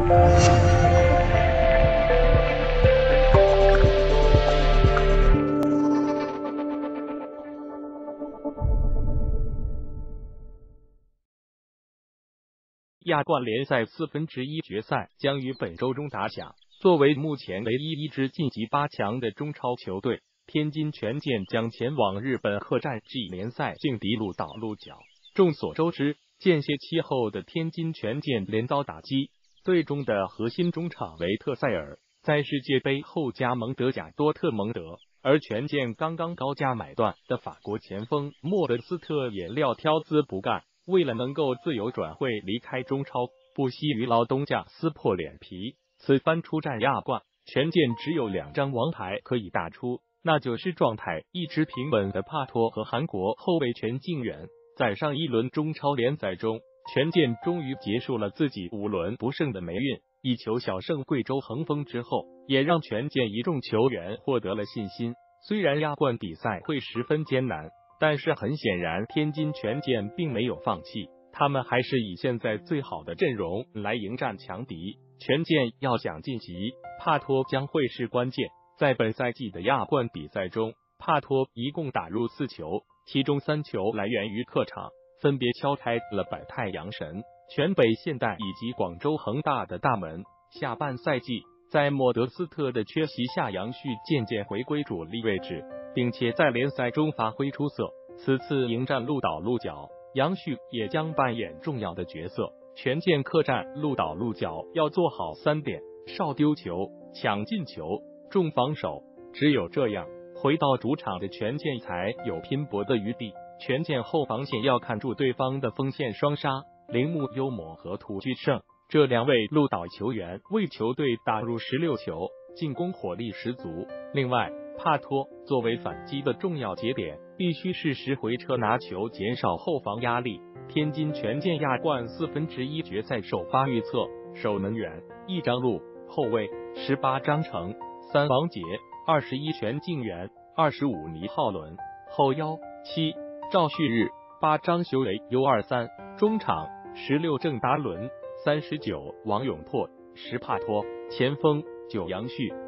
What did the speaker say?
亚冠联赛1/4决赛将于本周中打响。作为目前唯一一支晋级8强的中超球队，天津权健将前往日本客战 G 联赛劲敌鹿岛鹿角。众所周知，间歇期后的天津权健连遭打击，队中的核心中场维特塞尔在世界杯后加盟德甲多特蒙德，而权健刚刚高价买断的法国前锋莫德斯特也撂挑子不干。为了能够自由转会离开中超，不惜与老东家撕破脸皮。此番出战亚冠，权健只有2张王牌可以大出，那就是状态一直平稳的帕托和韩国后卫全敬远。在上一轮中超联赛中，权健终于结束了自己5轮不胜的霉运，一球小胜贵州恒丰之后，也让权健一众球员获得了信心。虽然亚冠比赛会十分艰难，但是很显然，天津权健并没有放弃，他们还是以现在最好的阵容来迎战强敌。权健要想晋级，帕托将会是关键。在本赛季的亚冠比赛中，帕托一共打入4球，其中3球来源于客场，分别敲开了北太阳神、全北现代以及广州恒大的大门。下半赛季，在莫德斯特的缺席下，杨旭渐渐回归主力位置，并且在联赛中发挥出色。此次迎战鹿岛鹿角，杨旭也将扮演重要的角色。权健客战鹿岛鹿角要做好3点：少丢球、抢进球、重防守。只有这样，回到主场的权健才有拼搏的余地。权健后防线要看住对方的锋线双杀，铃木优磨和涂居胜这2位鹿岛球员为球队打入16球，进攻火力十足。另外，帕托作为反击的重要节点，必须适时回撤拿球，减少后防压力。天津权健亚冠1/4决赛首发预测：守门员1张路，后卫18张成、3王杰、21全敬元、25倪浩伦，后腰7赵旭日、8张修为 U23， 中场16郑达伦、39王永珀、10帕托，前锋9杨旭、